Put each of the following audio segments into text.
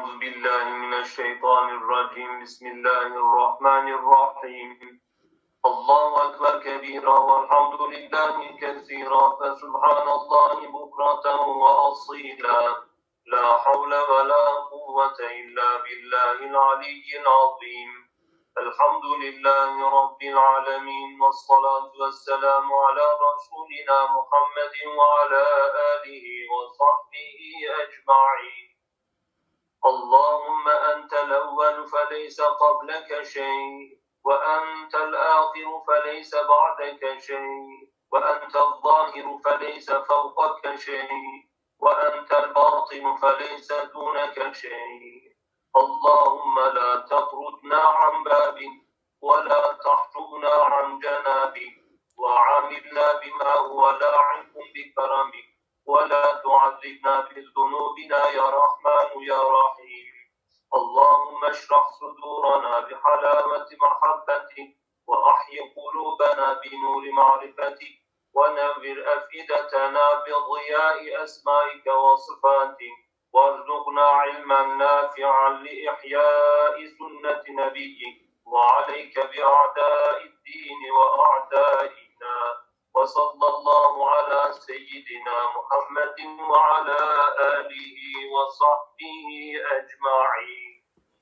أعوذ بالله من الشيطان الرجيم بسم الله الرحمن الرحيم الله أكبر كبيرا والحمد لله كثيرا فسبحان الله بكرة وأصيلا لا حول ولا قوة إلا بالله العلي العظيم الحمد لله رب العالمين والصلاة والسلام على رسولنا محمد وعلى آله وصحبه أجمعين اللهم أنت الأول فليس قبلك شيء وأنت الآخر فليس بعدك شيء وأنت الظاهر فليس فوقك شيء وأنت الباطن فليس دونك شيء اللهم لا تطردنا عن بابك ولا تحجبنا عن جنابك وعاملنا بما هو لاعق بكرمك ولا تعذبنا بذنوبنا يا رحمن يا رحيم اللهم اشرح صدورنا بحلاوة محبتك وأحي قلوبنا بنور معرفتك ونور أفئدتنا بضياء أسمائك وصفاتك وارزقنا علما نافعا لإحياء سنة نبيك وعليك بأعداء الدين وأعدائنا وصلى الله على سيدنا محمد وعلى آله وصحبه أجمعين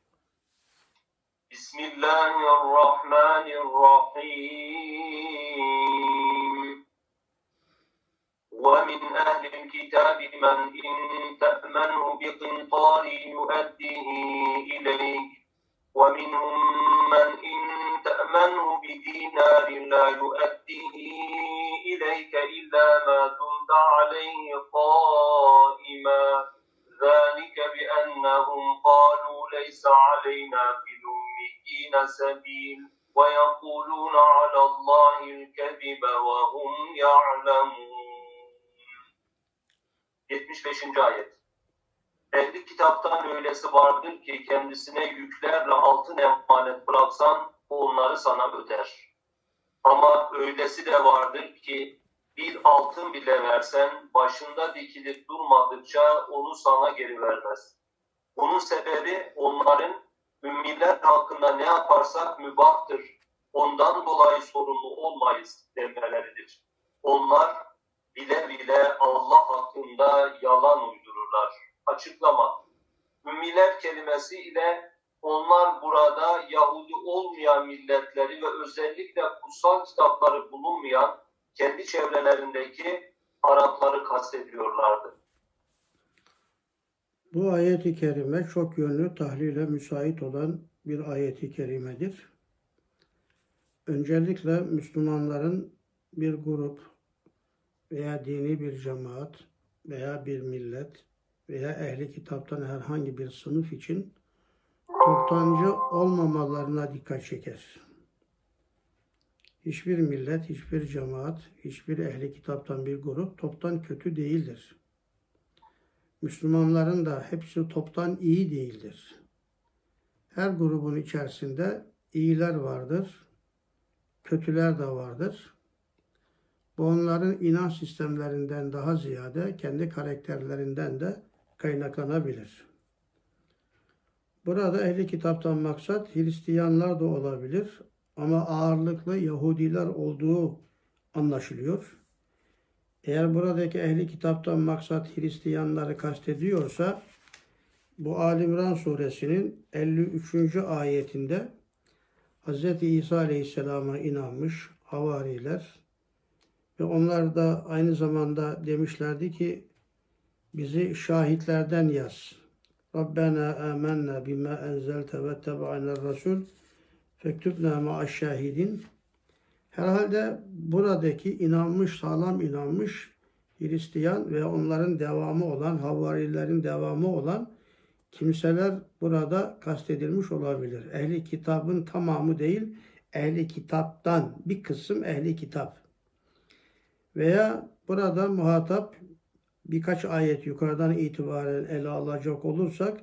بسم الله الرحمن الرحيم ومن أهل الكتاب من إن تأمنه بقنطار يؤديه إليك ومنهم من إن تأمنه بدينار لا يؤديه إليك إلا ما دمت عليه قائما ذلك بأنهم قالوا ليس علينا في الأميين سبيل ويقولون على الله الكذب وهم يعلمون 75. ayet. Ehli kitaptan öylesi vardır ki kendisine yüklerle altın emanet bıraksan onları sana öder. Ama öylesi de vardır ki bir altın bile versen başında dikilip durmadıkça onu sana geri vermez. Bunun sebebi onların ümmiler hakkında ne yaparsak mübahtır, ondan dolayı sorumlu olmayız demeleridir. Onlar bile bile Allah hakkında yalan uydururlar. Açıklama. Ümmiler kelimesi ile onlar burada Yahudi olmayan milletleri ve özellikle kutsal kitapları bulunmayan kendi çevrelerindeki Arapları kastediyorlardı. Bu ayet-i kerime çok yönlü tahlile müsait olan bir ayet-i kerimedir. Öncelikle Müslümanların bir grup veya dini bir cemaat veya bir millet veya ehli kitaptan herhangi bir sınıf için toptancı olmamalarına dikkat çeker. Hiçbir millet, hiçbir cemaat, hiçbir ehli kitaptan bir grup toptan kötü değildir. Müslümanların da hepsi toptan iyi değildir. Her grubun içerisinde iyiler vardır, kötüler de vardır. Bu onların inanç sistemlerinden daha ziyade kendi karakterlerinden de kaynaklanabilir. Burada ehli kitaptan maksat Hristiyanlar da olabilir ama ağırlıklı Yahudiler olduğu anlaşılıyor. Eğer buradaki ehli kitaptan maksat Hristiyanları kastediyorsa bu Ali İmran suresinin 53. ayetinde Hz. İsa Aleyhisselam'a inanmış havariler ve onlar da aynı zamanda demişlerdi ki bizi şahitlerden yaz. Rabbena amennâ bimâ enzelte ve teba'aner rasul fektübnâ ma'aşşâhidin. Herhalde buradaki inanmış, sağlam inanmış Hristiyan ve onların devamı olan, havarilerin devamı olan kimseler burada kastedilmiş olabilir. Ehli kitabın tamamı değil, ehli kitaptan bir kısım ehli kitap. Veya burada muhatap birkaç ayet yukarıdan itibaren ele alacak olursak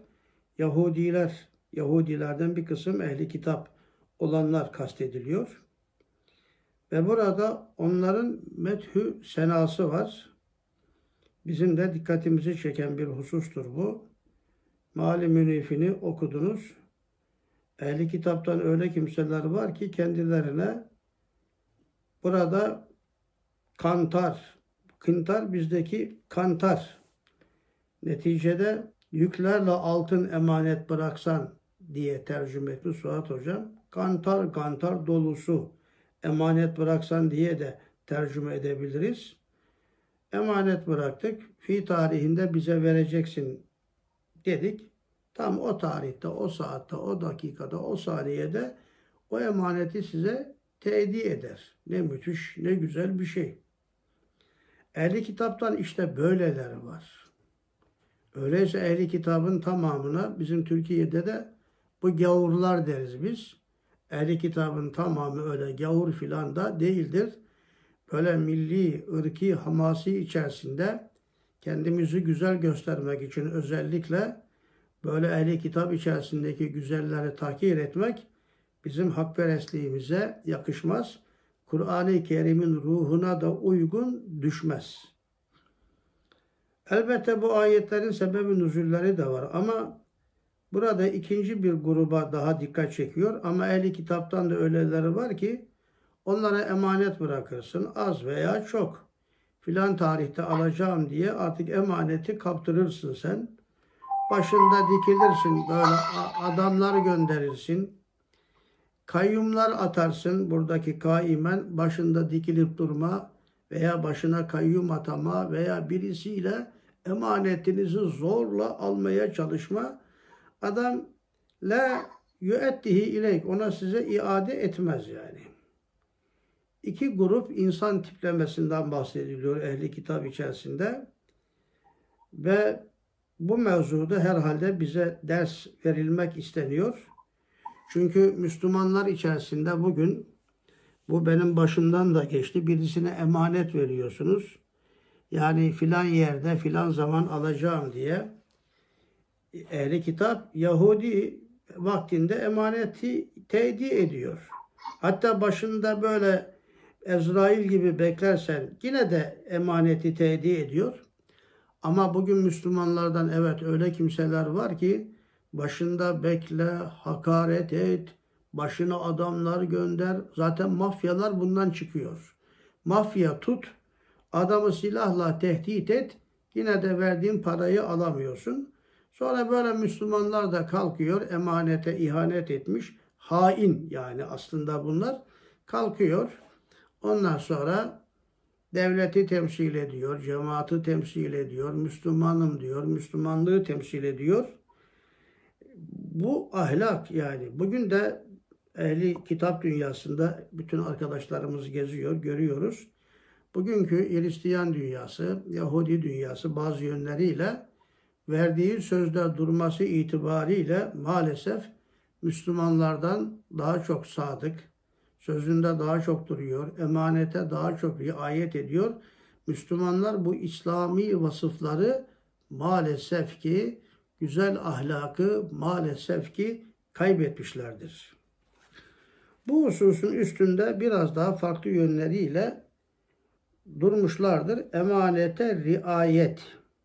Yahudilerden bir kısım ehli kitap olanlar kastediliyor. Ve burada onların methü senası var. Bizim de dikkatimizi çeken bir husustur bu. Mali Münif'ini okudunuz. Ehli kitaptan öyle kimseler var ki kendilerine burada kıntar bizdeki kantar. Neticede yüklerle altın emanet bıraksan diye tercüme etti Suat Hocam. Kantar dolusu emanet bıraksan diye de tercüme edebiliriz. Emanet bıraktık. Fi tarihinde bize vereceksin dedik. Tam o tarihte, o saatte, o dakikada, o saniyede o emaneti size teedi eder. Ne müthiş, ne güzel bir şey. Ehli kitaptan işte böyleleri var. Öyleyse ehli kitabın tamamına bizim Türkiye'de de bu gavurlar deriz biz. Ehli kitabın tamamı öyle gavur filan da değildir. Böyle milli, ırki, hamasi içerisinde kendimizi güzel göstermek için özellikle böyle ehli kitap içerisindeki güzelleri tahkir etmek bizim hakperestliğimize yakışmaz. Kur'an-ı Kerim'in ruhuna da uygun düşmez. Elbette bu ayetlerin sebebi nüzulleri de var ama burada ikinci bir gruba daha dikkat çekiyor. Ama ehli kitaptan da öyleleri var ki onlara emanet bırakırsın az veya çok. Filan tarihte alacağım diye artık emaneti kaptırırsın sen. Başında dikilirsin, böyle adamlar gönderirsin. Kayyumlar atarsın, buradaki kaimen başında dikilip durma veya başına kayyum atama veya birisiyle emanetinizi zorla almaya çalışma. Adam la yu'ettihi ileyk, ona size iade etmez yani. İki grup insan tiplemesinden bahsediliyor ehli kitap içerisinde ve bu mevzuda herhalde bize ders verilmek isteniyor. Çünkü Müslümanlar içerisinde bugün, bu benim başımdan da geçti, birisine emanet veriyorsunuz. Yani filan yerde filan zaman alacağım diye. Ehli kitap Yahudi vaktinde emaneti teedi ediyor. Hatta başında böyle Ezrail gibi beklersen yine de emaneti teedi ediyor. Ama bugün Müslümanlardan evet öyle kimseler var ki başında bekle, hakaret et, başına adamlar gönder. Zaten mafyalar bundan çıkıyor. Mafya tut, adamı silahla tehdit et, yine de verdiğin parayı alamıyorsun. Sonra böyle Müslümanlar da kalkıyor, emanete ihanet etmiş, hain yani aslında bunlar kalkıyor. Ondan sonra devleti temsil ediyor, cemaati temsil ediyor, Müslümanım diyor, Müslümanlığı temsil ediyor. Bu ahlak yani. Bugün de ehli kitap dünyasında bütün arkadaşlarımız geziyor, görüyoruz. Bugünkü Hristiyan dünyası, Yahudi dünyası bazı yönleriyle verdiği sözde durması itibariyle maalesef Müslümanlardan daha çok sadık, sözünde daha çok duruyor, emanete daha çok riayet ediyor. Müslümanlar bu İslami vasıfları maalesef ki, güzel ahlakı maalesef ki kaybetmişlerdir. Bu hususun üstünde biraz daha farklı yönleriyle durmuşlardır. Emanete riayet.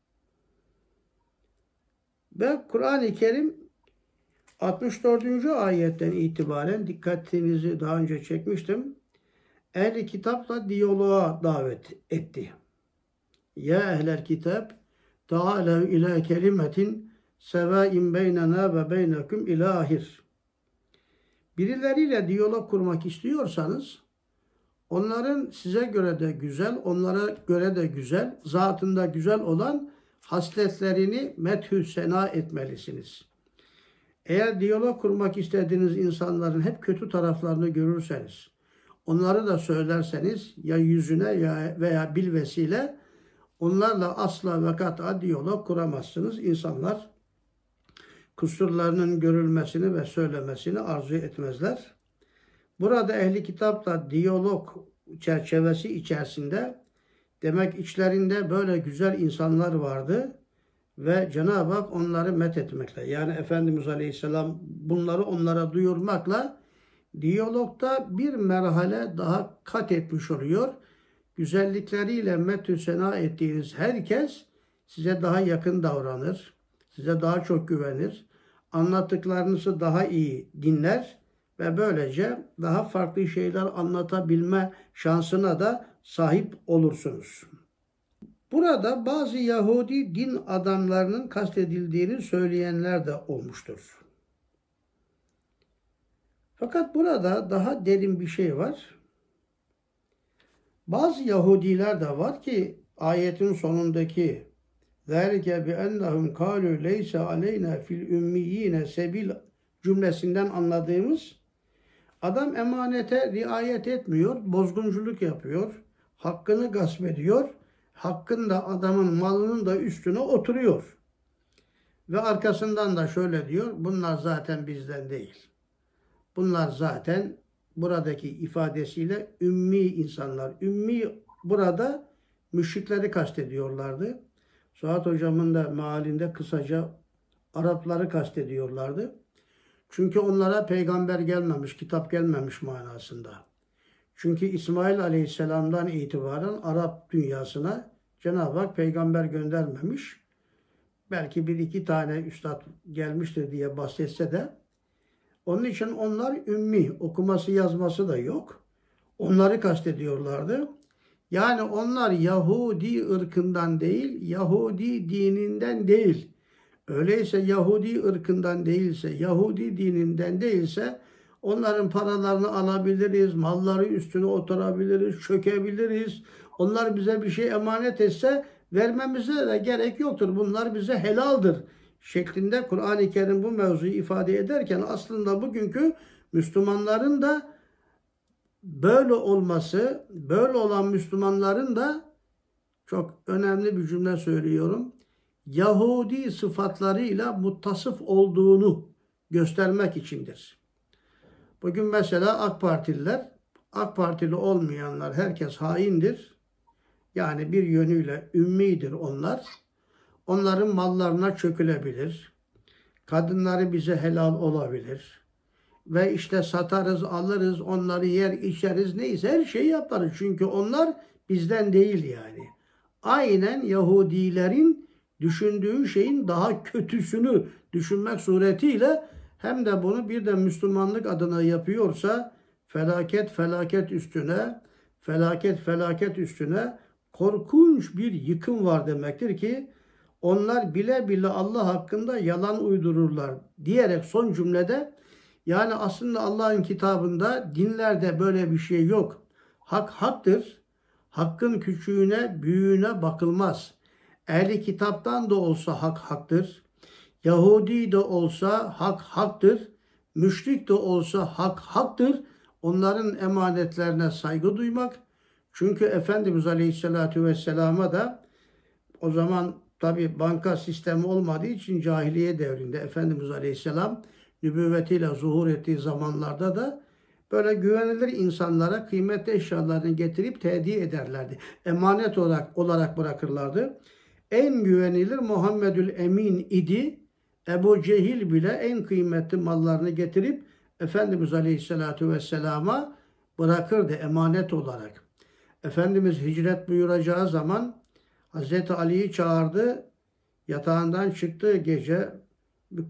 Ve Kur'an-ı Kerim 64. ayetten itibaren dikkatinizi daha önce çekmiştim. Ehli kitapla diyaloğa davet etti. Ya ehlel kitap ta'alev ila kelimetin sevain beynena ve beynekum ilahir. Birileriyle diyalog kurmak istiyorsanız onların size göre de güzel, onlara göre de güzel, zatında güzel olan hasletlerini methü sena etmelisiniz. Eğer diyalog kurmak istediğiniz insanların hep kötü taraflarını görürseniz, onları da söylerseniz ya yüzüne ya veya bilvesile onlarla asla ve kat'a diyalog kuramazsınız. İnsanlar kusurlarının görülmesini ve söylemesini arzu etmezler. Burada ehli kitapla diyalog çerçevesi içerisinde demek içlerinde böyle güzel insanlar vardı ve Cenab-ı Hak onları methetmekle, yani Efendimiz Aleyhisselam bunları onlara duyurmakla diyalogda bir merhale daha kat etmiş oluyor. Güzellikleriyle methü sena ettiğiniz herkes size daha yakın davranır. size daha çok güvenir, anlattıklarınızı daha iyi dinler ve böylece daha farklı şeyler anlatabilme şansına da sahip olursunuz. Burada bazı Yahudi din adamlarının kastedildiğini söyleyenler de olmuştur. Fakat burada daha derin bir şey var. Bazı Yahudiler de var ki ayetin sonundaki ذَٰلِكَ بِأَنَّهُمْ قَالُوا لَيْسَ عَلَيْنَا فِي الْاُمِّيِّينَ sebil cümlesinden anladığımız adam emanete riayet etmiyor, bozgunculuk yapıyor, hakkını gasp ediyor, hakkın da adamın malının da üstüne oturuyor. Ve arkasından da şöyle diyor, bunlar zaten bizden değil. Bunlar zaten buradaki ifadesiyle ümmi insanlar. Ümmi burada müşrikleri kastediyorlardı. Suat hocamın da mealinde kısaca Arapları kastediyorlardı. Çünkü onlara peygamber gelmemiş, kitap gelmemiş manasında. Çünkü İsmail Aleyhisselam'dan itibaren Arap dünyasına Cenab-ı Hak peygamber göndermemiş. Belki bir iki tane üstad gelmiştir diye bahsetse de onun için onlar ümmi, okuması yazması da yok. Onları kastediyorlardı. Yani onlar Yahudi ırkından değil, Yahudi dininden değil. Öyleyse Yahudi ırkından değilse, Yahudi dininden değilse onların paralarını alabiliriz, malları üstüne oturabiliriz, çökebiliriz. Onlar bize bir şey emanet etse vermemize de gerek yoktur. Bunlar bize helaldir şeklinde Kur'an-ı Kerim bu mevzuyu ifade ederken aslında bugünkü Müslümanların da böyle olması, böyle olan Müslümanların da çok önemli bir cümle söylüyorum. Yahudi sıfatlarıyla muttasıf olduğunu göstermek içindir. Bugün mesela AK Partililer, AK Partili olmayanlar herkes haindir. Yani bir yönüyle ümmidir onlar. Onların mallarına çökülebilir. Kadınları bize helal olabilir. Ve işte satarız, alırız, onları yer, içeriz, neyse her şeyi yaparız. Çünkü onlar bizden değil yani. Aynen Yahudilerin düşündüğü şeyin daha kötüsünü düşünmek suretiyle hem de bunu bir de Müslümanlık adına yapıyorsa felaket felaket üstüne, felaket felaket üstüne korkunç bir yıkım var demektir ki onlar bile bile Allah hakkında yalan uydururlar diyerek son cümlede yani aslında Allah'ın kitabında dinlerde böyle bir şey yok. Hak haktır. Hakkın küçüğüne, büyüğüne bakılmaz. Ehli kitaptan da olsa hak haktır. Yahudi de olsa hak haktır. Müşrik de olsa hak haktır. Onların emanetlerine saygı duymak. Çünkü Efendimiz Aleyhisselatü Vesselam'a da o zaman tabi banka sistemi olmadığı için cahiliye devrinde Efendimiz Aleyhisselam nübüvvetiyle zuhur ettiği zamanlarda da böyle güvenilir insanlara kıymetli eşyalarını getirip tehdiye ederlerdi. Emanet olarak bırakırlardı. En güvenilir Muhammedül Emin idi. Ebu Cehil bile en kıymetli mallarını getirip Efendimiz Aleyhisselatü Vesselam'a bırakırdı emanet olarak. Efendimiz hicret buyuracağı zaman Hazreti Ali'yi çağırdı. Yatağından çıktığı gece bir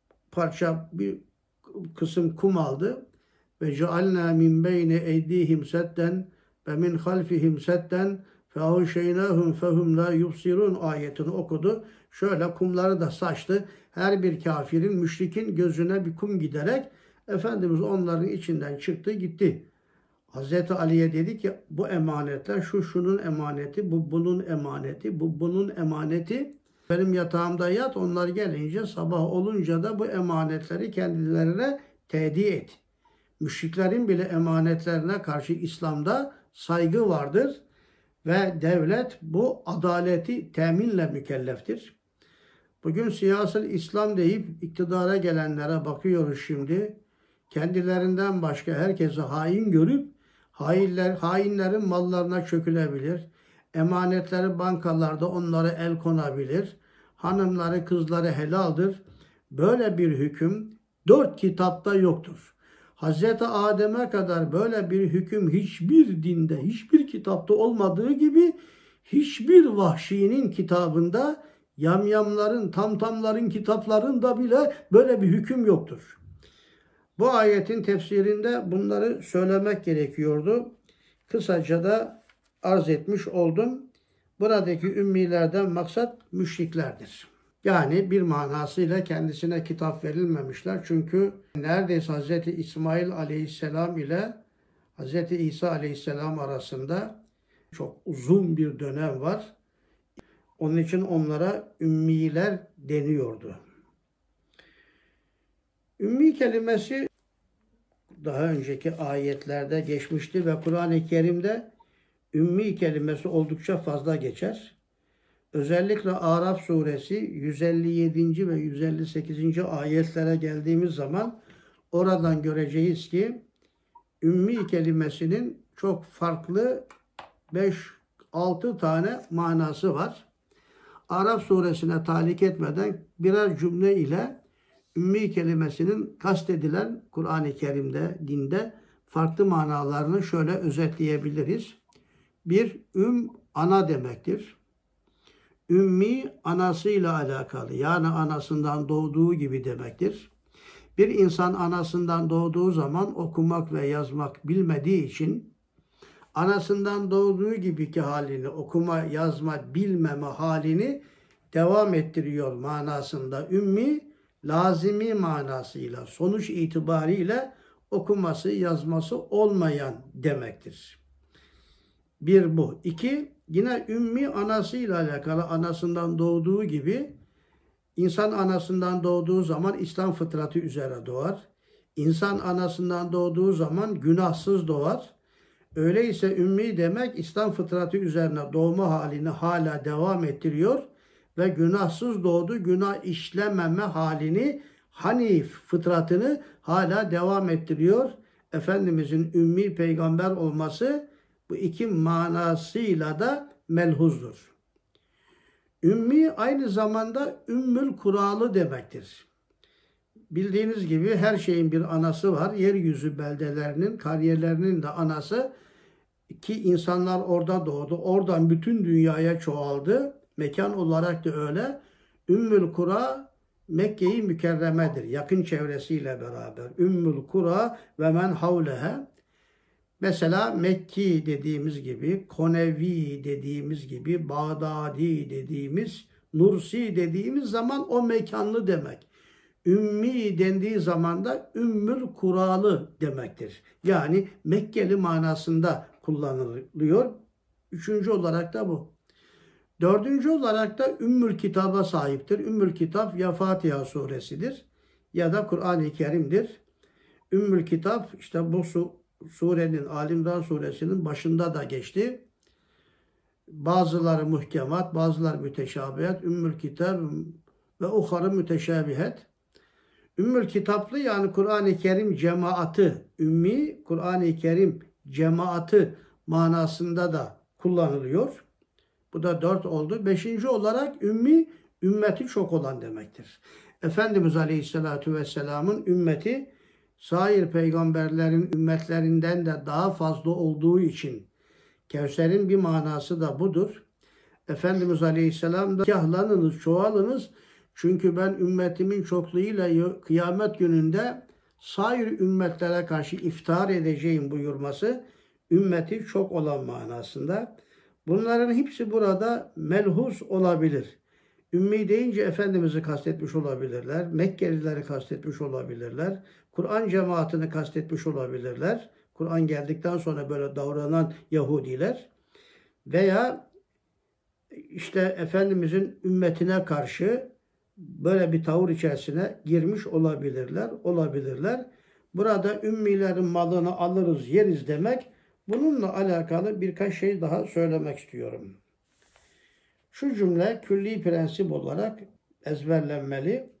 parça, bir kısım kum aldı. Ve cealna min beyne eydihim sedden ve min halfihim sedden fehuşeynahum fehum la yubsirun ayetini okudu. Şöyle kumları da saçtı. Her bir kafirin, müşrikin gözüne bir kum giderek Efendimiz onların içinden çıktı gitti. Hazreti Ali'ye dedi ki bu emanetler şunun emaneti, bu bunun emaneti, bu bunun emaneti. Benim yatağımda yat, onlar gelince sabah olunca da bu emanetleri kendilerine tedi et. Müşriklerin bile emanetlerine karşı İslam'da saygı vardır ve devlet bu adaleti teminle mükelleftir. Bugün siyasal İslam deyip iktidara gelenlere bakıyoruz şimdi. Kendilerinden başka herkesi hain görüp hainlerin mallarına çökülebilir. Emanetleri bankalarda onlara el konabilir. Hanımları, kızları helaldir. Böyle bir hüküm 4 kitapta yoktur. Hazreti Adem'e kadar böyle bir hüküm hiçbir dinde, hiçbir kitapta olmadığı gibi hiçbir vahşinin kitabında Yamyamların, tamtamların kitaplarında bile böyle bir hüküm yoktur. Bu ayetin tefsirinde bunları söylemek gerekiyordu. Kısaca da arz etmiş oldum. Buradaki ümmilerden maksat müşriklerdir. Yani bir manasıyla kendisine kitap verilmemişler. Çünkü neredeyse Hz. İsmail aleyhisselam ile Hz. İsa aleyhisselam arasında çok uzun bir dönem var. Onun için onlara ümmiler deniyordu. Ümmi kelimesi daha önceki ayetlerde geçmişti ve Kur'an-ı Kerim'de ümmi kelimesi oldukça fazla geçer. Özellikle Araf suresi 157. ve 158. ayetlere geldiğimiz zaman oradan göreceğiz ki ümmi kelimesinin çok farklı 5-6 tane manası var. Araf suresine talik etmeden birer cümle ile ümmi kelimesinin kastedilen Kur'an-ı Kerim'de, dinde farklı manalarını şöyle özetleyebiliriz. Bir, ana demektir. Ümmi, anasıyla alakalı, yani anasından doğduğu gibi demektir. Bir insan anasından doğduğu zaman okumak ve yazmak bilmediği için anasından doğduğu gibiki halini, okuma, yazma, bilmeme halini devam ettiriyor manasında. Ümmi, lazimi manasıyla, sonuç itibariyle okuması, yazması olmayan demektir. Bir bu. İki, yine ümmi anasıyla alakalı, anasından doğduğu gibi insan anasından doğduğu zaman İslam fıtratı üzere doğar. İnsan anasından doğduğu zaman günahsız doğar. Öyleyse ümmi demek İslam fıtratı üzerine doğma halini hala devam ettiriyor ve günahsız doğdu, günah işlememe halini, Hanif fıtratını hala devam ettiriyor. Efendimizin ümmi peygamber olması bu iki manasıyla da melhuzdur. Ümmi aynı zamanda Ümmül Kuralı demektir. Bildiğiniz gibi her şeyin bir anası var. Yeryüzü beldelerinin, kariyelerinin de anası ki insanlar orada doğdu. Oradan bütün dünyaya çoğaldı. Mekan olarak da öyle. Ümmül Kura Mekke-i Mükerreme'dir. Yakın çevresiyle beraber. Ümmül Kura ve men havlehe. Mesela Mekki dediğimiz gibi, Konevi dediğimiz gibi, Bağdadi dediğimiz, Nursi dediğimiz zaman o mekanlı demek. Ümmi dendiği zaman da Ümmül Kuralı demektir. Yani Mekkeli manasında kullanılıyor. Üçüncü olarak da bu. Dördüncü olarak da Ümmül Kitab'a sahiptir. Ümmül Kitap ya Fatiha suresidir ya da Kur'an-ı Kerim'dir. Ümmül Kitap işte bu surenin, Ali İmran suresinin başında da geçti. Bazıları muhkemat, bazıları müteşabihat, Ümmül Kitab ve uharı müteşabihat. Ümmül Kitaplı yani Kur'an-ı Kerim cemaati, ümmi Kur'an-ı Kerim cemaati manasında da kullanılıyor. Bu da 4 oldu. 5. olarak ümmi, ümmeti çok olan demektir. Efendimiz Aleyhisselatü Vesselam'ın ümmeti sair peygamberlerin ümmetlerinden de daha fazla olduğu için Kevser'in bir manası da budur. Efendimiz Aleyhisselam da kahlanınız, çoğalınız çünkü ben ümmetimin çokluğuyla kıyamet gününde sair ümmetlere karşı iftihar edeceğim buyurması ümmeti çok olan manasında. Bunların hepsi burada melhus olabilir. Ümmi deyince Efendimiz'i kastetmiş olabilirler. Mekkelileri kastetmiş olabilirler. Kur'an cemaatini kastetmiş olabilirler. Kur'an geldikten sonra böyle davranan Yahudiler. Veya işte Efendimiz'in ümmetine karşı böyle bir tavır içerisine girmiş olabilirler. Burada ümmilerin malını alırız, yeriz demek. Bununla alakalı birkaç şey daha söylemek istiyorum. Şu cümle külli prensip olarak ezberlenmeli.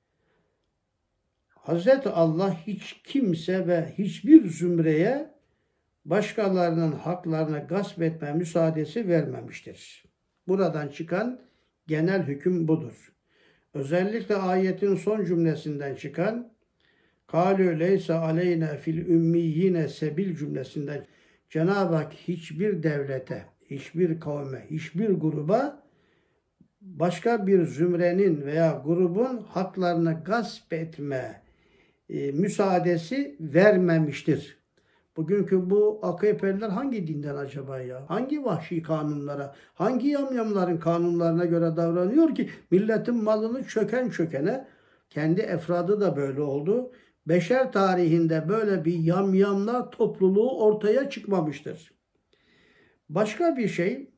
Hazreti Allah hiç kimse ve hiçbir zümreye başkalarının haklarını gasp etme müsaadesi vermemiştir. Buradan çıkan genel hüküm budur. Özellikle ayetin son cümlesinden çıkan "Kâlû leyse aleyne fil ümmiyyine sebil" cümlesinden Cenab-ı Hak hiçbir devlete, hiçbir kavme, hiçbir gruba başka bir zümrenin veya grubun haklarını gasp etme müsaadesi vermemiştir. Bugünkü bu AKP'liler hangi dinden acaba ya? Hangi vahşi kanunlara, hangi yamyamların kanunlarına göre davranıyor ki milletin malını çöken çökene, kendi efradı da böyle oldu. Beşer tarihinde böyle bir yamyamlar topluluğu ortaya çıkmamıştır. Başka bir şey,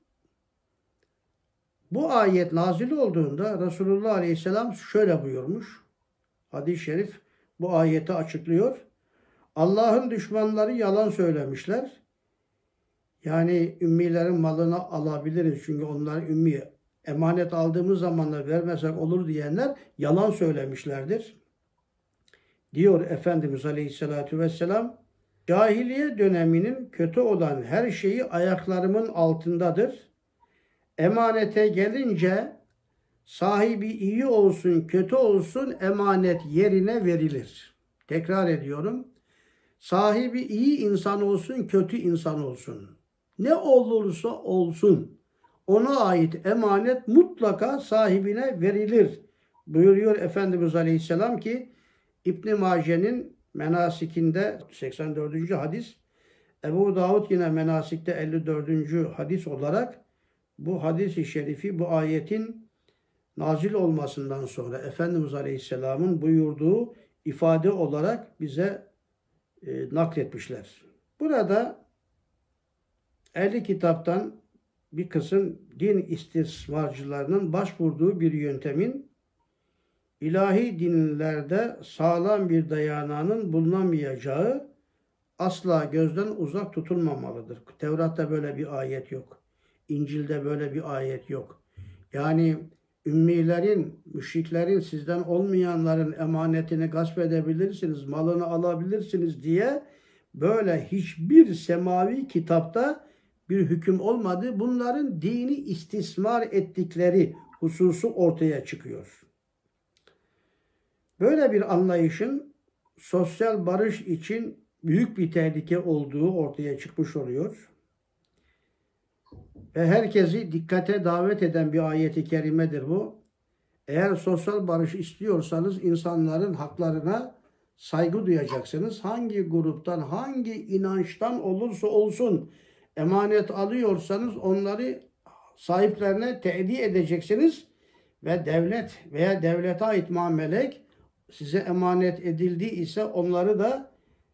bu ayet nazil olduğunda Resulullah Aleyhisselam şöyle buyurmuş. Hadis-i şerif bu ayeti açıklıyor. Allah'ın düşmanları yalan söylemişler. Yani ümmilerin malını alabiliriz. Çünkü onlar ümmi. Emanet aldığımız zaman da vermesek olur diyenler yalan söylemişlerdir. Diyor Efendimiz Aleyhisselatü Vesselam, cahiliye döneminin kötü olan her şeyi ayaklarımın altındadır. Emanete gelince sahibi iyi olsun kötü olsun emanet yerine verilir. Tekrar ediyorum. Sahibi iyi insan olsun, kötü insan olsun. Ne olursa olsun ona ait emanet mutlaka sahibine verilir. Buyuruyor Efendimiz Aleyhisselam ki İbn-i Mace'nin menasikinde 84. hadis, Ebu Davud yine menasikte 54. hadis olarak bu hadis-i şerifi bu ayetin nazil olmasından sonra Efendimiz Aleyhisselam'ın buyurduğu ifade olarak bize nakletmişler. Burada ehli kitaptan bir kısım din istismarcılarının başvurduğu bir yöntemin ilahi dinlerde sağlam bir dayanağının bulunamayacağı asla gözden uzak tutulmamalıdır. Tevrat'ta böyle bir ayet yok. İncil'de böyle bir ayet yok. Yani ümmilerin, müşriklerin, sizden olmayanların emanetini gasp edebilirsiniz, malını alabilirsiniz diye böyle hiçbir semavi kitapta bir hüküm olmadı. Bunların dini istismar ettikleri hususu ortaya çıkıyor. Böyle bir anlayışın sosyal barış için büyük bir tehlike olduğu ortaya çıkmış oluyor. Ve herkesi dikkate davet eden bir ayet-i kerimedir bu. Eğer sosyal barış istiyorsanız insanların haklarına saygı duyacaksınız. Hangi gruptan, hangi inançtan olursa olsun emanet alıyorsanız onları sahiplerine te'di edeceksiniz. Ve devlet veya devlete ait mamelek size emanet edildiği ise onları da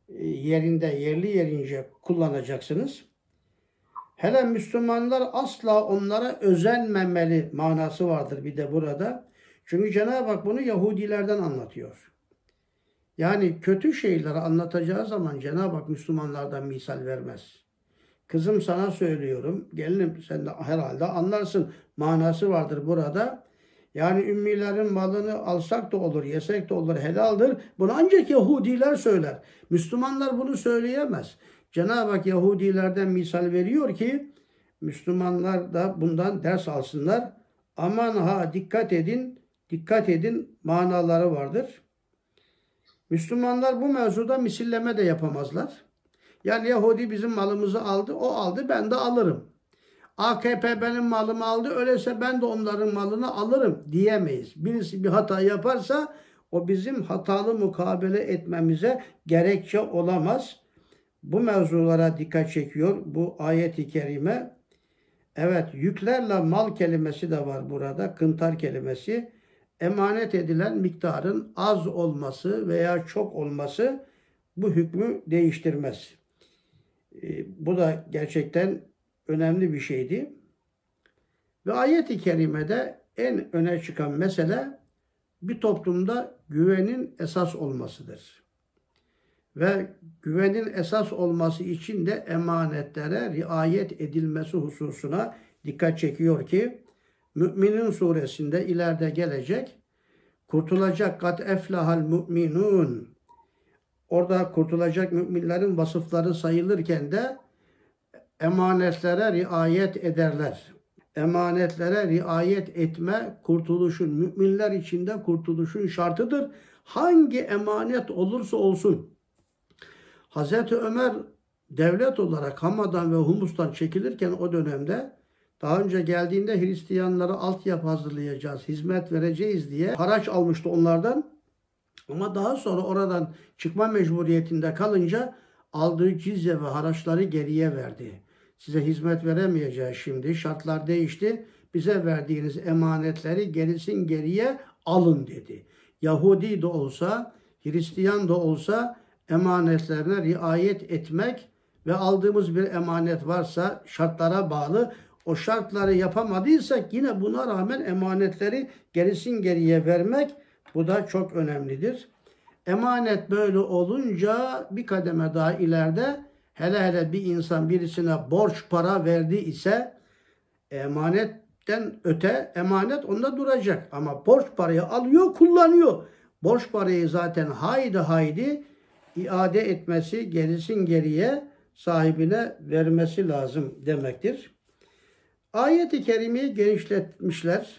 yerli yerince kullanacaksınız. Hele Müslümanlar asla onlara özenmemeli manası vardır bir de burada. Çünkü Cenab-ı Hak bunu Yahudilerden anlatıyor. Yani kötü şeyleri anlatacağı zaman Cenab-ı Hak Müslümanlardan misal vermez. Kızım sana söylüyorum, gelinim sen de herhalde anlarsın manası vardır burada. Yani ümmilerin malını alsak da olur, yesek de olur, helaldir. Bunu ancak Yahudiler söyler. Müslümanlar bunu söyleyemez. Cenab-ı Hak Yahudilerden misal veriyor ki Müslümanlar da bundan ders alsınlar. Aman ha dikkat edin manaları vardır. Müslümanlar bu mevzuda misilleme de yapamazlar. Yani Yahudi bizim malımızı aldı, o aldı, ben de alırım. AKP benim malımı aldı, öyleyse ben de onların malını alırım diyemeyiz. Birisi bir hata yaparsa o bizim hatalı mukabele etmemize gerekçe olamaz. Bu mevzulara dikkat çekiyor bu ayet-i kerime. Evet, yüklerle mal kelimesi de var burada, kıntar kelimesi. Emanet edilen miktarın az olması veya çok olması bu hükmü değiştirmez. Bu da gerçekten önemli bir şeydi. Ve ayet-i kerimede en öne çıkan mesele bir toplumda güvenin esas olmasıdır. Ve güvenin esas olması için de emanetlere riayet edilmesi hususuna dikkat çekiyor ki Mü'minin suresinde ileride gelecek kurtulacak kat eflahal mu'minun. Orada kurtulacak müminlerin vasıfları sayılırken de emanetlere riayet ederler. Emanetlere riayet etme kurtuluşun, müminler içinde kurtuluşun şartıdır. Hangi emanet olursa olsun. Hazreti Ömer devlet olarak Hamadan ve Humus'tan çekilirken o dönemde Daha önce geldiğinde Hristiyanlara altyapı hazırlayacağız, hizmet vereceğiz diye haraç almıştı onlardan. Ama daha sonra oradan çıkma mecburiyetinde kalınca aldığı cizye ve haraçları geriye verdi. Size hizmet veremeyeceğiz şimdi. Şartlar değişti. Bize verdiğiniz emanetleri gerisin geriye alın dedi. Yahudi de olsa, Hristiyan da olsa emanetlerine riayet etmek ve aldığımız bir emanet varsa şartlara bağlı. O şartları yapamadıysak yine buna rağmen emanetleri gerisin geriye vermek, bu da çok önemlidir. Emanet böyle olunca bir kademe daha ileride, hele bir insan birisine borç para verdi ise emanetten öte emanet onda duracak. Ama borç parayı alıyor, kullanıyor. Borç parayı zaten haydi iade etmesi, gerisin geriye sahibine vermesi lazım demektir. Ayet-i kerimeyi genişletmişler.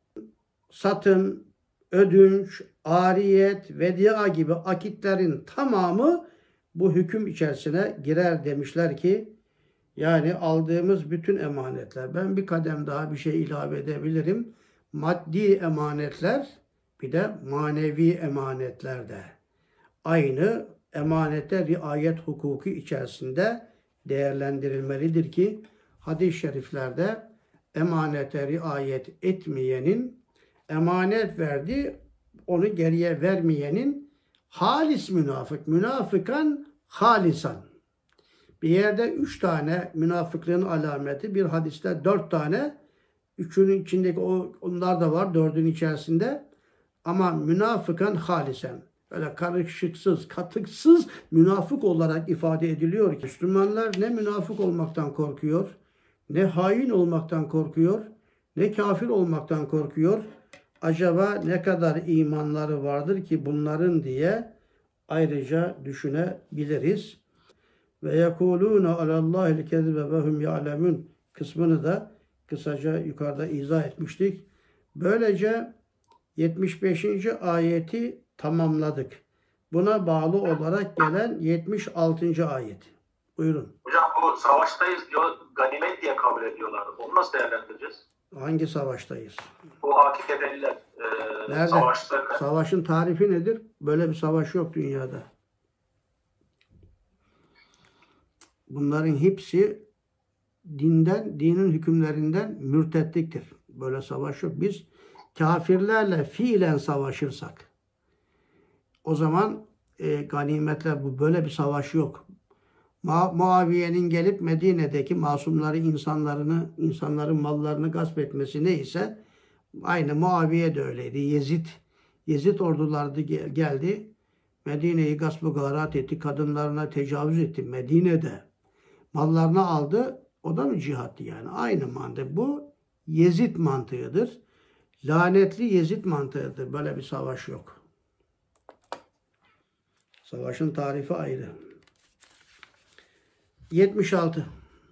Satın, ödünç, ariyet, vedia gibi akitlerin tamamı bu hüküm içerisine girer demişler ki, yani aldığımız bütün emanetler, ben bir kadem daha bir şey ilave edebilirim. Maddi emanetler, bir de manevi emanetler de aynı emanete riayet hukuku içerisinde değerlendirilmelidir ki, hadis-i şeriflerde emanete riayet etmeyenin, emanet verdi, onu geriye vermeyenin halis münafık, münafıkan halisan. Bir yerde 3 tane münafıklığın alameti, bir hadiste 4 tane, 3'ünün içindeki onlar da var, 4'ün içerisinde. Ama münafıkan halisen, öyle karışıksız, katıksız münafık olarak ifade ediliyor ki, Müslümanlar ne münafık olmaktan korkuyor, ne hain olmaktan korkuyor, ne kafir olmaktan korkuyor. Acaba ne kadar imanları vardır ki bunların diye ayrıca düşünebiliriz. Ve yekulûne alallâhil kezibe ve hum ya'lemûn kısmını da kısaca yukarıda izah etmiştik. Böylece 75. ayeti tamamladık. Buna bağlı olarak gelen 76. ayet. Buyurun. Hocam bu savaştayız diyor, ganimet diye kabul ediyorlar. Onu nasıl değerlendireceğiz? Hangi savaştayız? Bu hakikateliler Nerede? savaşta. Savaşın tarifi nedir? Böyle bir savaş yok dünyada. Bunların hepsi dinin hükümlerinden mürtetliktir. Böyle savaş yok. Biz kafirlerle fiilen savaşırsak, o zaman ganimetler, bu böyle bir savaş yok. Muaviye'nin gelip Medine'deki masumları, insanların mallarını gasp etmesi neyse, aynı Muaviye de öyleydi. Yezid orduları geldi. Medine'yi gaspı garat etti. Kadınlarına tecavüz etti Medine'de. Mallarını aldı. O da mı cihattı yani? Aynı mantık. Bu Yezid mantığıdır. Lanetli Yezid mantığıdır. Böyle bir savaş yok. Savaşın tarifi ayrı. 76.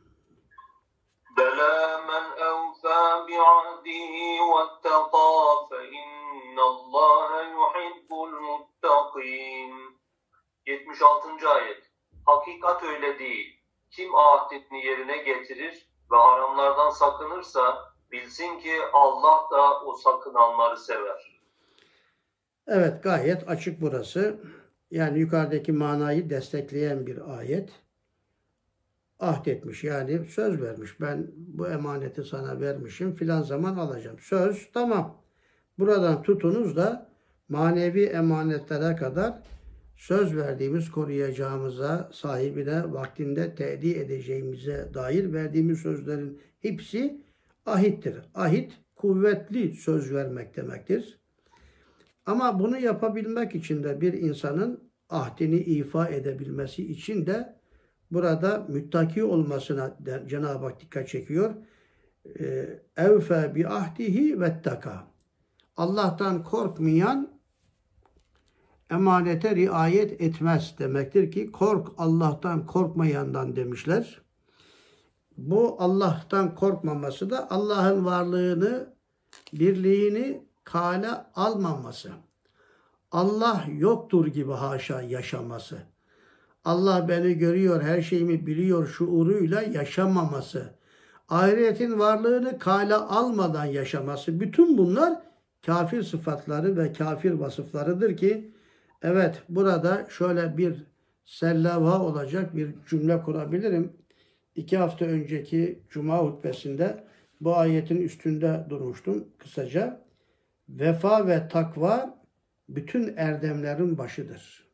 Bela men evfâ bi'ahdihi vettekâ fe innallâhe yuhibbul muttakîn. 76. ayet. Hakikat öyle değil. Kim ahdini yerine getirir ve haramlardan sakınırsa bilsin ki Allah da o sakınanları sever. Evet, gayet açık burası. Yani yukarıdaki manayı destekleyen bir ayet. Ahdetmiş, yani söz vermiş. Ben bu emaneti sana vermişim, filan zaman alacağım. Söz tamam. Buradan tutunuz da manevi emanetlere kadar söz verdiğimiz, koruyacağımıza, sahibine vaktinde te'di edeceğimize dair verdiğimiz sözlerin hepsi ahittir. Ahit, kuvvetli söz vermek demektir. Ama bunu yapabilmek için de bir insanın ahdini ifa edebilmesi için de burada müttaki olmasına Cenab-ı Hak dikkat çekiyor. Evfe bi ahdihi vettaka. Allah'tan korkmayan emanete riayet etmez demektir ki, kork Allah'tan korkmayandan demişler. Bu Allah'tan korkmaması da Allah'ın varlığını, birliğini kale almaması. Allah yoktur gibi haşa yaşaması. Allah beni görüyor, her şeyimi biliyor şuuruyla yaşamaması. ahiretin varlığını kale almadan yaşaması. Bütün bunlar kafir sıfatları ve kafir vasıflarıdır ki evet burada şöyle bir sellava olacak bir cümle kurabilirim. 2 hafta önceki Cuma hutbesinde bu ayetin üstünde durmuştum kısaca. Vefa ve takva bütün erdemlerin başıdır.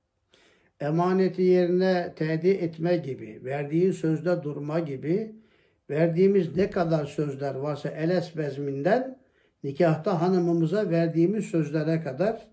Emaneti yerine teedi etme gibi, verdiği sözde durma gibi, verdiğimiz ne kadar sözler varsa eles bezminden nikahta hanımımıza verdiğimiz sözlere kadar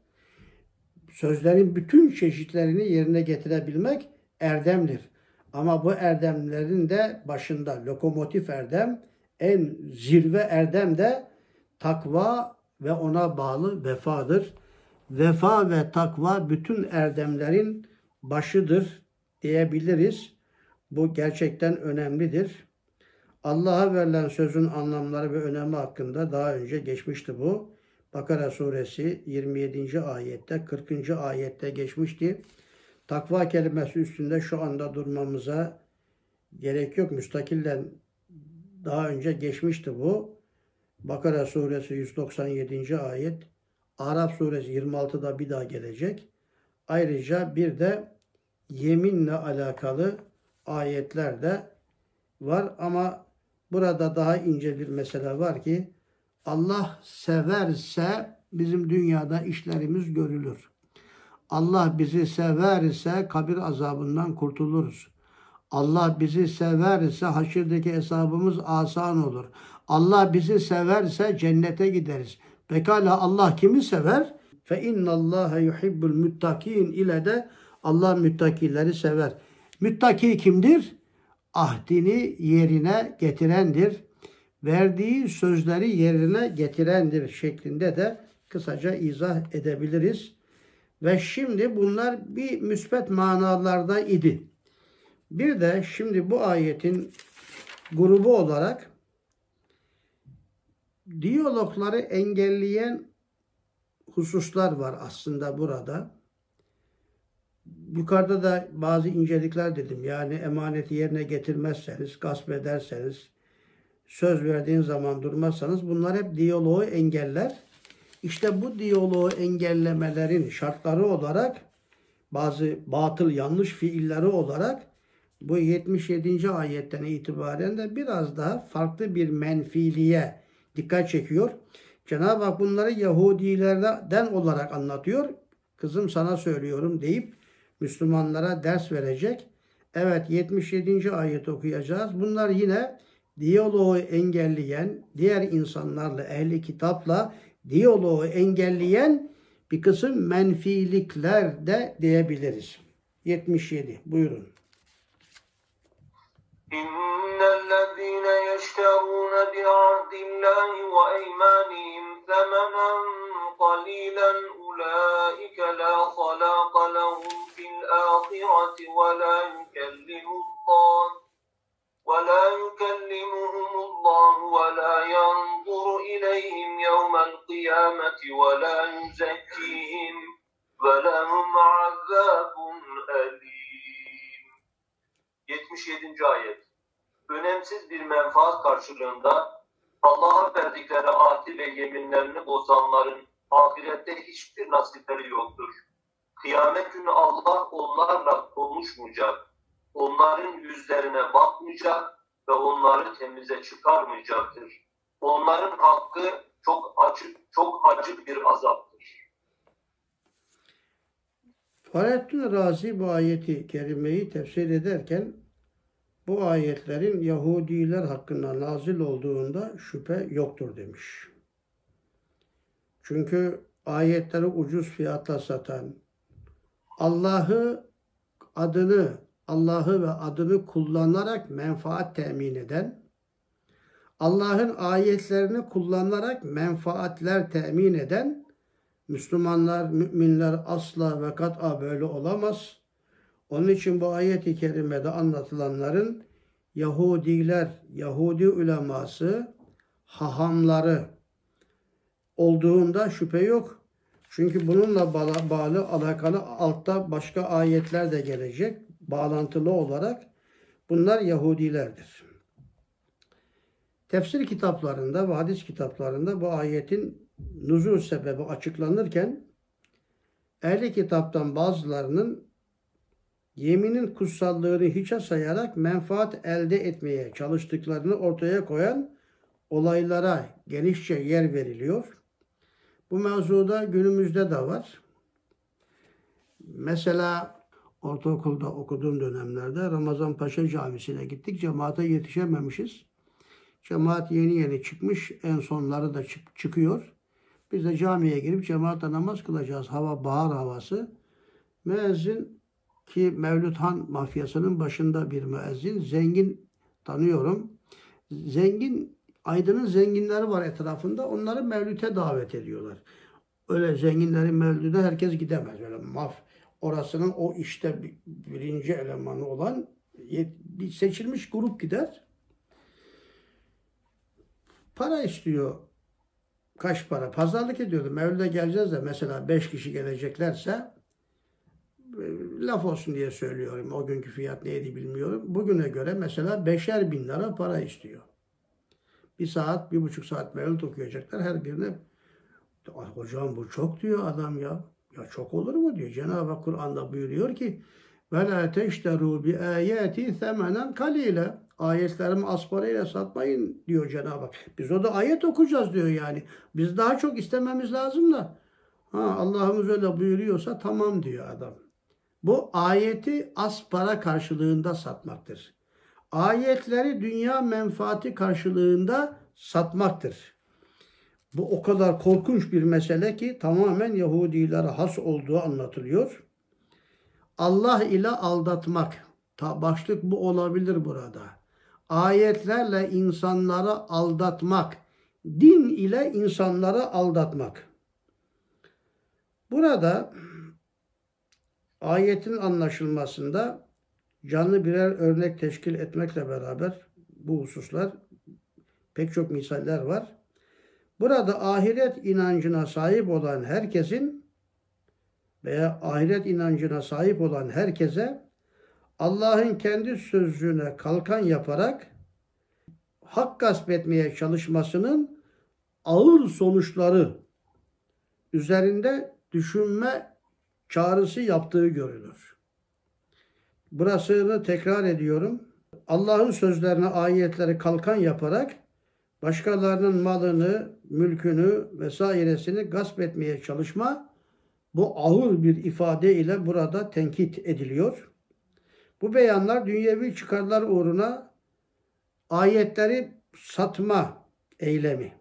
sözlerin bütün çeşitlerini yerine getirebilmek erdemdir. Ama bu erdemlerin de başında lokomotif erdem, en zirve erdem de takva ve ona bağlı vefadır. Vefa ve takva bütün erdemlerin başıdır diyebiliriz. Bu gerçekten önemlidir. Allah'a verilen sözün anlamları ve önemi hakkında daha önce geçmişti bu. Bakara suresi 27. ayette, 40. ayette geçmişti. Takva kelimesi üstünde şu anda durmamıza gerek yok. Müstakillen daha önce geçmişti bu. Bakara suresi 197. ayet, Araf suresi 26'da bir daha gelecek. Ayrıca bir de yeminle alakalı ayetler de var ama burada daha ince bir mesele var ki Allah severse bizim dünyada işlerimiz görülür. Allah bizi severse kabir azabından kurtuluruz. Allah bizi severse haşirdeki hesabımız asan olur. Allah bizi severse cennete gideriz. Pekala Allah kimi sever? Fe innallâhe yuhibbul muttakin ile de Allah müttakileri sever. Müttaki kimdir? Ahdini yerine getirendir. Verdiği sözleri yerine getirendir şeklinde de kısaca izah edebiliriz. Ve şimdi bunlar bir müsbet manalarda idi. Bir de şimdi bu ayetin grubu olarak diyalogları engelleyen hususlar var aslında burada. Yukarıda da bazı incelikler dedim. Yani emaneti yerine getirmezseniz, gasp ederseniz, söz verdiğin zaman durmazsanız bunlar hep diyaloğu engeller. İşte bu diyaloğu engellemelerin şartları olarak bazı batıl yanlış fiilleri olarak bu 77. ayetten itibaren de biraz daha farklı bir menfiliğe dikkat çekiyor. Cenab-ı Hak bunları Yahudilerden olarak anlatıyor. Kızım sana söylüyorum deyip Müslümanlara ders verecek. Evet 77. ayeti okuyacağız. Bunlar yine diyaloğu engelleyen, diğer insanlarla, ehli kitapla diyaloğu engelleyen bir kısım menfilikler de diyebiliriz. 77. Buyurun. İnnellezîne yeşterûne bi'ahdillâhi ve eymanihim zemenen qalîlen ulâike lâ halâqa lehum fil âhireti ve lâ يكلمهم الله ولا ينظر إليهم يوم القيامة ولا يزكيهم ولهم عذاب أليم. 77. ayet. Önemsiz bir menfaat karşılığında Allah'a verdikleri ahdi ve yeminlerini bozanların ahirette hiçbir nasipleri yoktur. Kıyamet günü Allah onlarla konuşmayacak. Onların yüzlerine bakmayacak ve onları temize çıkarmayacaktır. Onların hakkı çok acı bir azaptır. Fahrettin Razi bu ayeti kerimeyi tefsir ederken bu ayetlerin Yahudiler hakkında nazil olduğunda şüphe yoktur demiş. Çünkü ayetleri ucuz fiyatla satan, Allah'ı ve adını kullanarak menfaat temin eden, Allah'ın ayetlerini kullanarak menfaatler temin eden Müslümanlar, müminler asla ve kat'a böyle olamaz. Onun için bu ayet-i kerimede anlatılanların Yahudiler, Yahudi uleması, hahamları olduğunda şüphe yok. Çünkü bununla bağlı, alakalı altta başka ayetler de gelecek. Bağlantılı olarak bunlar Yahudilerdir. Tefsir kitaplarında ve hadis kitaplarında bu ayetin nuzul sebebi açıklanırken ehli kitaptan bazılarının yeminin kutsallığını hiçe sayarak menfaat elde etmeye çalıştıklarını ortaya koyan olaylara genişçe yer veriliyor. Bu mevzuda günümüzde de var. Mesela ortaokulda okuduğum dönemlerde Ramazan Paşa Camisi'ne gittik. Cemaate yetişememişiz. Cemaat yeni yeni çıkmış. En sonları da çıkıyor. Biz de camiye girip cemaatle namaz kılacağız. Hava bahar havası. Müezzin ki Mevlüthan mafyasının başında bir müezzin. Zengin tanıyorum. Zengin, Aydın'ın zenginleri var etrafında. Onları mevlüte davet ediyorlar. Öyle zenginlerin mevlüde herkes gidemez. Öyle orasının o işte birinci elemanı olan bir seçilmiş grup gider. Para istiyor. Kaç para? Pazarlık ediyordu. Mevlüde geleceğiz de mesela 5 kişi geleceklerse laf olsun diye söylüyorum. O günkü fiyat neydi bilmiyorum. Bugüne göre mesela 5'er bin lira para istiyor. 1 saat, 1,5 saat mevlüt okuyacaklar. Her birine hocam bu çok diyor adam ya. Ya çok olur mu diyor. Cenab-ı Hak Kur'an'da buyuruyor ki وَلَا تَشْتَرُوا بِآيَاتِ ثَمَنًا قَلِيلًا Ayetlerimi az parayla satmayın diyor Cenab-ı Hak. Biz o da ayet okuyacağız diyor yani. Biz daha çok istememiz lazım da. Allah'ımız öyle buyuruyorsa tamam diyor adam. Bu ayeti az para karşılığında satmaktır. Ayetleri dünya menfaati karşılığında satmaktır. Bu o kadar korkunç bir mesele ki tamamen Yahudilere has olduğu anlatılıyor. Allah ile aldatmak. Başlık bu olabilir burada. Ayetlerle insanları aldatmak. Din ile insanları aldatmak. Burada ayetin anlaşılmasında canlı birer örnek teşkil etmekle beraber bu hususlar pek çok misaller var. Burada ahiret inancına sahip olan herkesin veya ahiret inancına sahip olan herkese Allah'ın kendi sözcüğüne kalkan yaparak hak gasp etmeye çalışmasının ağır sonuçları üzerinde düşünme çağrısı yaptığı görülür. Burasını tekrar ediyorum. Allah'ın sözlerine, ayetleri kalkan yaparak başkalarının malını, mülkünü vesairesini gasp etmeye çalışma bu ağır bir ifade ile burada tenkit ediliyor. Bu beyanlar dünyevi çıkarlar uğruna ayetleri satma eylemi.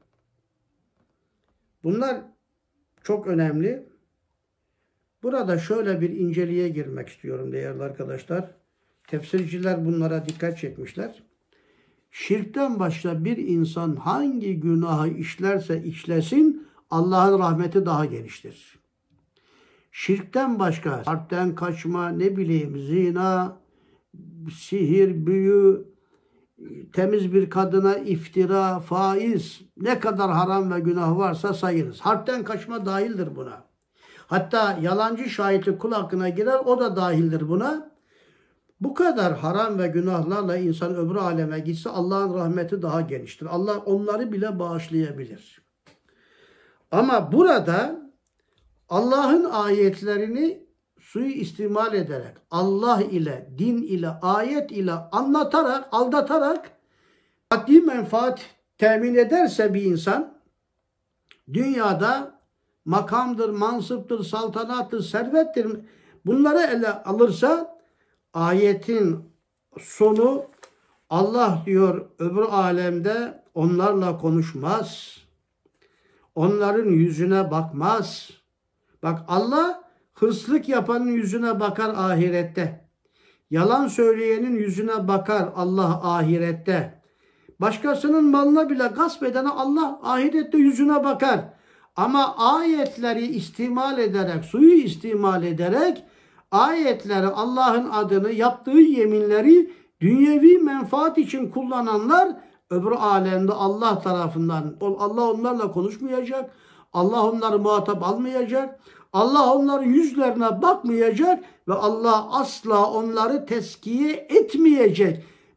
Bunlar çok önemli. Burada şöyle bir inceliğe girmek istiyorum değerli arkadaşlar. Tefsirciler bunlara dikkat çekmişler. Şirkten başka bir insan hangi günahı işlerse işlesin Allah'ın rahmeti daha geniştir. Şirkten başka harpten kaçma, ne bileyim zina, sihir, büyü, temiz bir kadına iftira, faiz, ne kadar haram ve günah varsa sayınız. Harpten kaçma dahildir buna. Hatta yalancı şahitlik kul hakkına girer, o da dahildir buna. Bu kadar haram ve günahlarla insan öbür aleme gitse Allah'ın rahmeti daha geniştir. Allah onları bile bağışlayabilir. Ama burada Allah'ın ayetlerini suistimal ederek, Allah ile, din ile, ayet ile anlatarak, aldatarak maddi menfaat temin ederse bir insan, dünyada makamdır, mansıptır, saltanattır, servettir, bunları ele alırsa ayetin sonu Allah diyor öbür alemde onlarla konuşmaz. Onların yüzüne bakmaz. Bak Allah hırsızlık yapanın yüzüne bakar ahirette. Yalan söyleyenin yüzüne bakar Allah ahirette. Başkasının malına bile gasp edene Allah ahirette yüzüne bakar. Ama ayetleri istimal ederek, suyu istimal ederek ayetleri, Allah'ın adını, yaptığı yeminleri dünyevi menfaat için kullananlar öbür alemde Allah tarafından, Allah onlarla konuşmayacak, Allah onları muhatap almayacak, Allah onların yüzlerine bakmayacak ve Allah asla onları teskiye etmeyecek.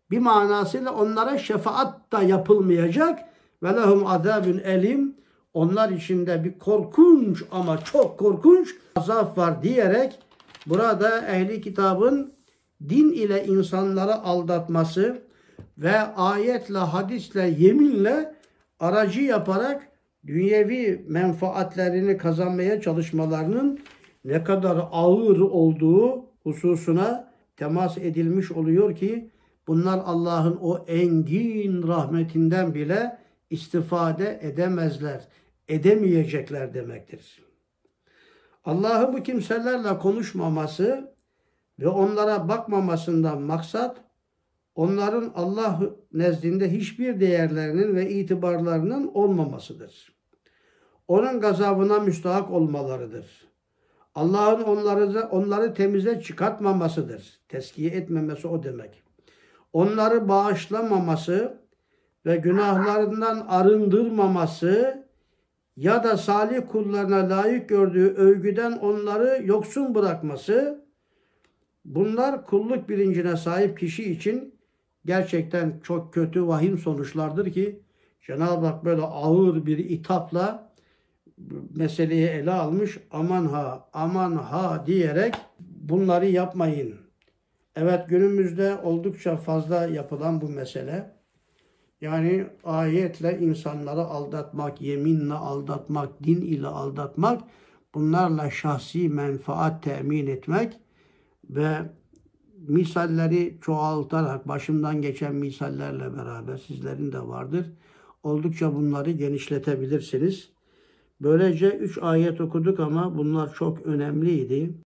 Bir manasıyla onlara şefaat da yapılmayacak. Ve lehum azabun elim. Onlar içinde bir korkunç ama çok korkunç azap var diyerek burada ehli kitabın din ile insanları aldatması ve ayetle, hadisle, yeminle aracı yaparak dünyevi menfaatlerini kazanmaya çalışmalarının ne kadar ağır olduğu hususuna temas edilmiş oluyor ki bunlar Allah'ın o engin rahmetinden bile istifade edemezler, edemeyecekler demektir. Allah'ın bu kimselerle konuşmaması ve onlara bakmamasından maksat onların Allah nezdinde hiçbir değerlerinin ve itibarlarının olmamasıdır. Onun gazabına müstahak olmalarıdır. Allah'ın onları temize çıkartmamasıdır. Teskiye etmemesi o demek. Onları bağışlamaması ve günahlarından arındırmaması ya da salih kullarına layık gördüğü övgüden onları yoksun bırakması, bunlar kulluk bilincine sahip kişi için gerçekten çok kötü, vahim sonuçlardır ki Cenab-ı Hak böyle ağır bir itapla meseleyi ele almış. Aman ha, aman ha diyerek bunları yapmayın. Evet, günümüzde oldukça fazla yapılan bu mesele. Yani ayetle insanları aldatmak, yeminle aldatmak, din ile aldatmak, bunlarla şahsi menfaat temin etmek ve misalleri çoğaltarak, başımdan geçen misallerle beraber sizlerin de vardır. Oldukça bunları genişletebilirsiniz. Böylece 3 ayet okuduk ama bunlar çok önemliydi.